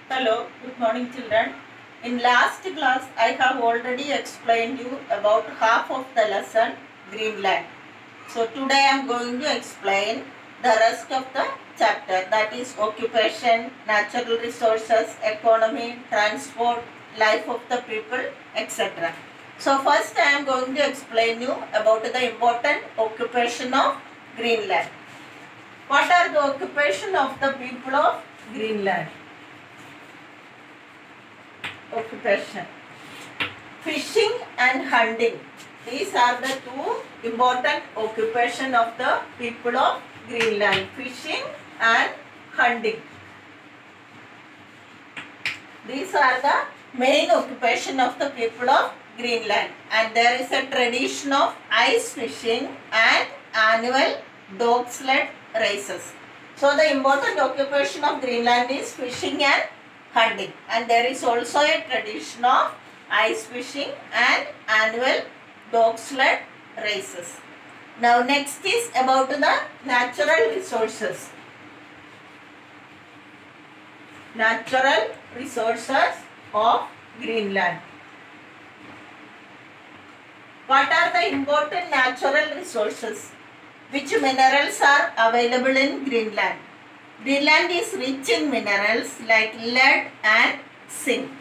Hello, good morning children. In last class I have already explained you about half of the lesson Greenland. So today I am going to explain the rest of the chapter, that is occupation, natural resources, economy, transport, life of the people, etc. So first I am going to explain you about the important occupation of Greenland. What are the occupation of the people of Greenland? Occupation: fishing and hunting. These are the two important occupation of the people of Greenland: fishing and hunting. These are the main occupation of the people of Greenland, and there is a tradition of ice fishing and annual dog sled races. So the important occupation of Greenland is fishing and hunting, and there is also a tradition of ice fishing and annual dog sled races. Now next is about the natural resources. Natural resources of Greenland. What are the important natural resources? Which minerals are available in Greenland? Greenland is rich in minerals like lead and zinc.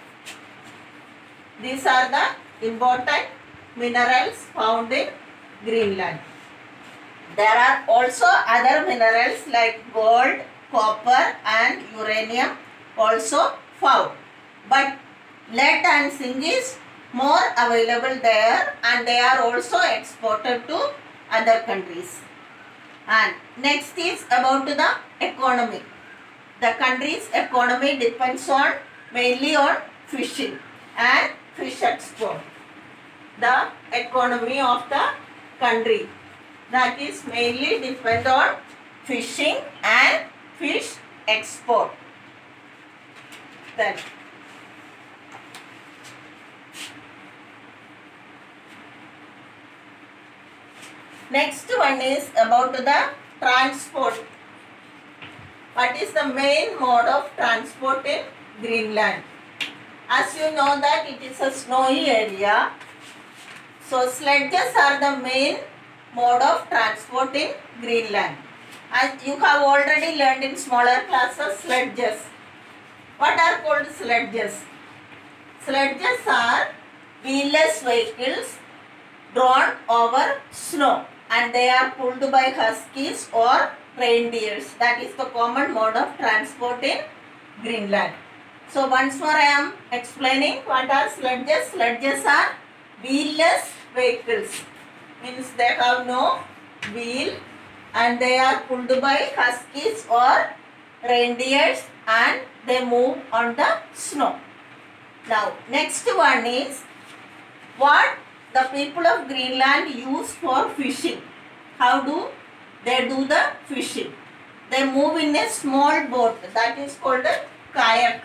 These are the important minerals found in Greenland. There are also other minerals like gold, copper and uranium also found. But lead and zinc is more available there, and they are also exported to other countries. And next is about the economy. The country's economy depends on mainly on fishing and fish export. The economy of the country, that is mainly depend on fishing and fish export. Then next one is about the transport. What is the main mode of transport in Greenland? As you know that it is a snowy area, so sledges are the main mode of transport in Greenland. As you have already learned in smaller classes, sledges. What are called sledges? Sledges are wheelless vehicles drawn over snow, and they are pulled by huskies or reindeers. That is the common mode of transport in Greenland. So once more I am explaining what are sledges. Sledges are wheelless vehicles, means they have no wheel and they are pulled by huskies or reindeers and they move on the snow. Now next one is what the people of Greenland use for fishing. How do they do the fishing? They move in a small boat, that is called a kayak.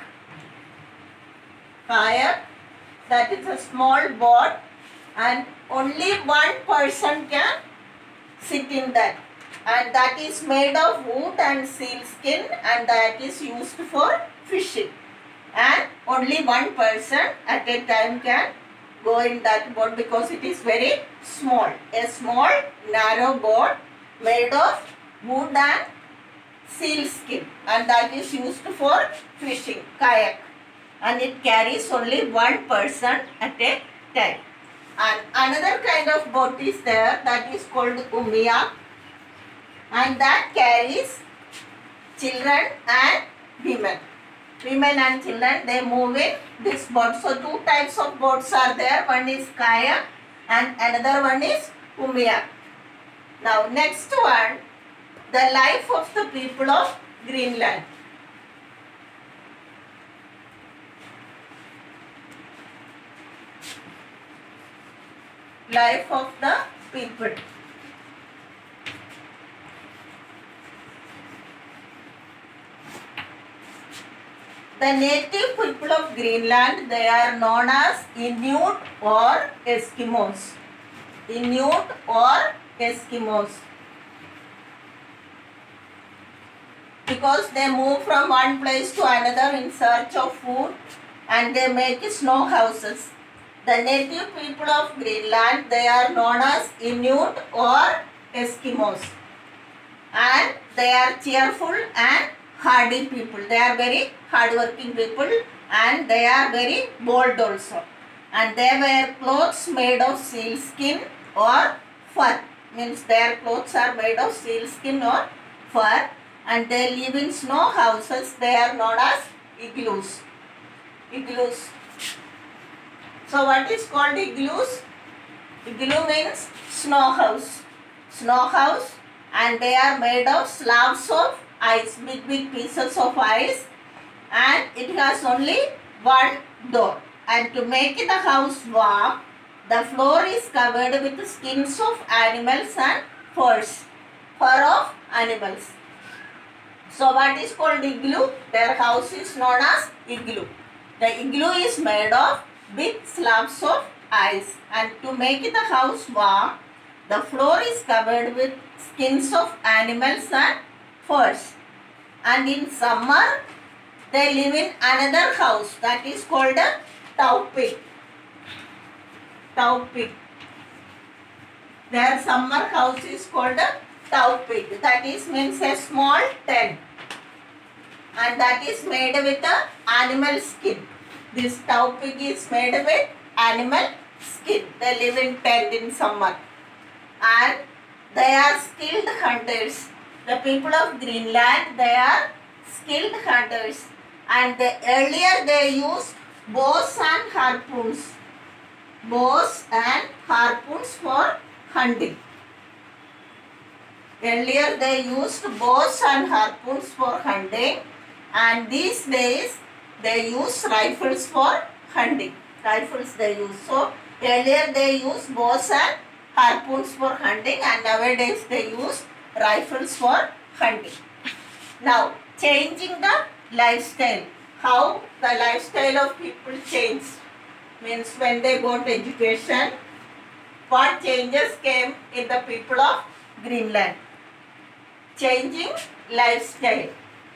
Kayak, that is a small boat, and only one person can sit in that, and that is made of wood and seal skin, and that is used for fishing, and only one person at a time can go in that boat because it is very small. A small narrow boat made of wood and seal skin, and that is used for fishing, kayak, and it carries only one person at a time. And another kind of boat is there, that is called umiyak, and that carries children and women. Women and children, they move in this boat. So two types of boats are there. One is kayak and another one is umiyak. Now next one, the life of the people of Greenland. Life of the people. The native people of Greenland, they are known as Inuit or Eskimos. Inuit or Eskimos. because they move from one place to another in search of food and they make snow houses. The native people of Greenland, they are known as Inuit or Eskimos, and they are cheerful and hardy people. They are very hardworking people and they are very bold also. And they wear clothes made of sealskin or fur. Means their clothes are made of sealskin or fur, and they live in snow houses. They are known as igloos. Igloos. So what is called igloos? Igloo means snow house. Snow house, and they are made of slabs of ice, big pieces of ice, and it has only one door. And to make the house warm, the floor is covered with skins of animals and furs. Fur of animals. So what is called igloo? Their house is known as igloo. The igloo is made of big slabs of ice, and to make the house warm, the floor is covered with skins of animals and furs. And in summer, they live in another house that is called a taupik. Taupik. Their summer house is called a taupik. That is means a small tent, and that is made with a animal skin. This taupik is made with animal skin. They live in tent in summer, and they are skilled hunters. The people of Greenland, they are skilled hunters, and earlier they used bows and harpoons. Bows and harpoons for hunting. Earlier they used bows and harpoons for hunting, and these days they use rifles for hunting. Rifles they use. So earlier they used bows and harpoons for hunting, and nowadays they use rifles for hunting. Now, changing the lifestyle. How the lifestyle of people changed. Means when they got education, what changes came in the people of Greenland. Changing lifestyle.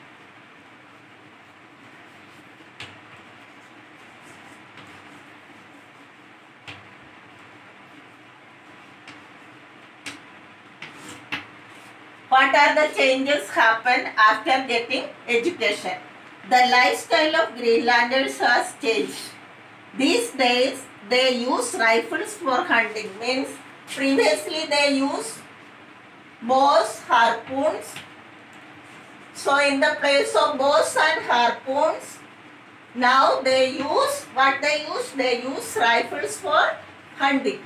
What are the changes happen after getting education? The lifestyle of Greenlanders has changed. These days they use rifles for hunting. Means previously they used bows, harpoons. So in the place of bows and harpoons, now they use what they use? They use rifles for hunting.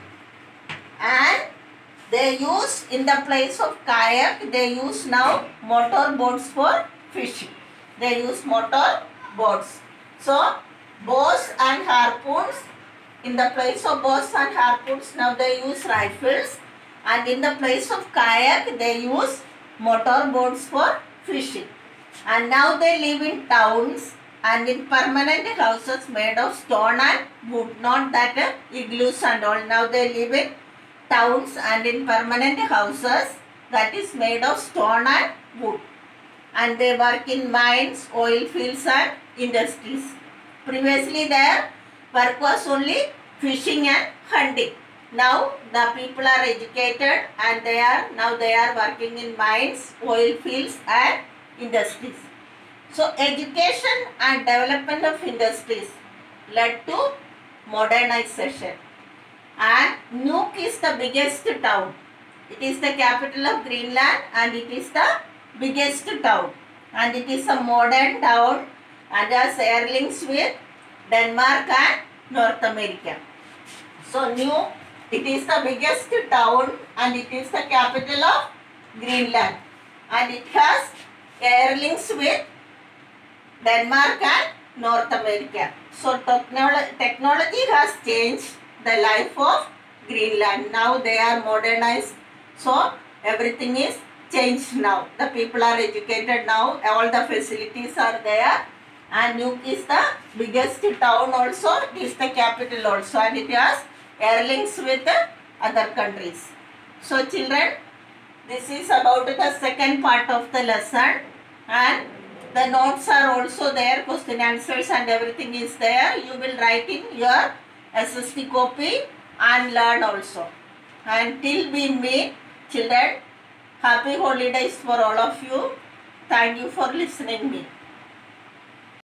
And they use in the place of kayak, they use now motor boats for fishing. They use motor boats. So bows and harpoons, in the place of bows and harpoons now they use rifles, and in the place of kayak they use motor boats for fishing. And now they live in towns and in permanent houses made of stone and wood, not that igloos and all. Now they live in towns and in permanent houses that is made of stone and wood. And they work in mines, oil fields and industries. Previously their work was only fishing and hunting. Now the people are educated and they are working in mines, oil fields and industries. So education and development of industries led to modernization. And Nuuk is the biggest town. It is the capital of Greenland and it is the biggest town. And it is a modern town and has air links with Denmark and North America. So Nuuk, it is the biggest town and it is the capital of Greenland. And it has air links with Denmark and North America. So technology has changed the life of Greenland. Now they are modernized. So everything is changed now. The people are educated now. All the facilities are there. And Nuuk is the biggest town also. It is the capital also. And it has air links with other countries. So children, this is about the second part of the lesson. And The notes are also there, question answers and everything is there. You will write in your SST copy and learn also. Until we meet, children, happy holidays for all of you. Thank you for listening me.